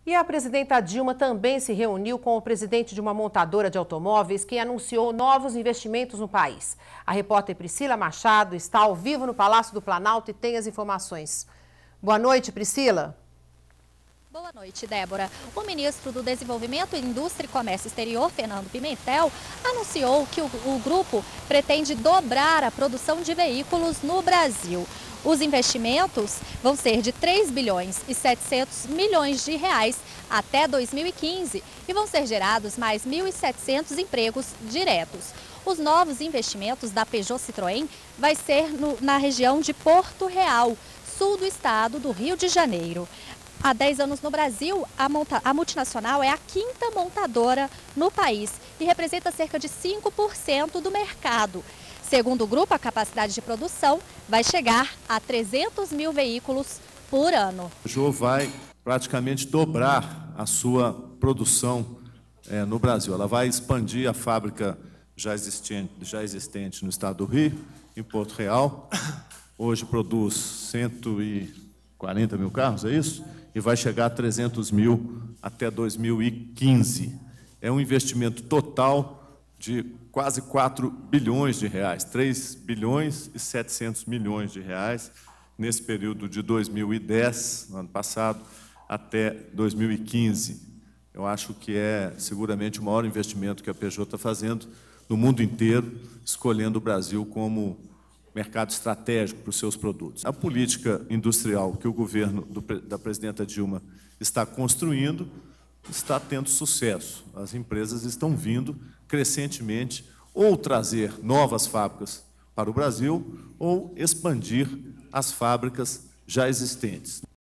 E a presidenta Dilma também se reuniu com o presidente de uma montadora de automóveis que anunciou novos investimentos no país. A repórter Priscila Machado está ao vivo no Palácio do Planalto e tem as informações. Boa noite, Priscila. Boa noite, Débora. O ministro do Desenvolvimento, Indústria e Comércio Exterior, Fernando Pimentel, anunciou que o grupo pretende dobrar a produção de veículos no Brasil. Os investimentos vão ser de 3 bilhões e 700 milhões de reais até 2015 e vão ser gerados mais 1.700 empregos diretos. Os novos investimentos da Peugeot Citroën vai ser na região de Porto Real, sul do estado do Rio de Janeiro. Há 10 anos no Brasil, a multinacional é a quinta montadora no país e representa cerca de 5% do mercado. Segundo o grupo, a capacidade de produção vai chegar a 300 mil veículos por ano. A Peugeot vai praticamente dobrar a sua produção no Brasil. Ela vai expandir a fábrica já existente no estado do Rio, em Porto Real. Hoje produz 140 mil carros, é isso? E vai chegar a 300 mil até 2015. É um investimento total de quase 4 bilhões de reais, 3 bilhões e 700 milhões de reais, nesse período de 2010, ano passado, até 2015. Eu acho que é seguramente o maior investimento que a Peugeot está fazendo no mundo inteiro, escolhendo o Brasil como mercado estratégico para os seus produtos. A política industrial que o governo da presidenta Dilma está construindo está tendo sucesso. As empresas estão vindo crescentemente ou trazer novas fábricas para o Brasil ou expandir as fábricas já existentes.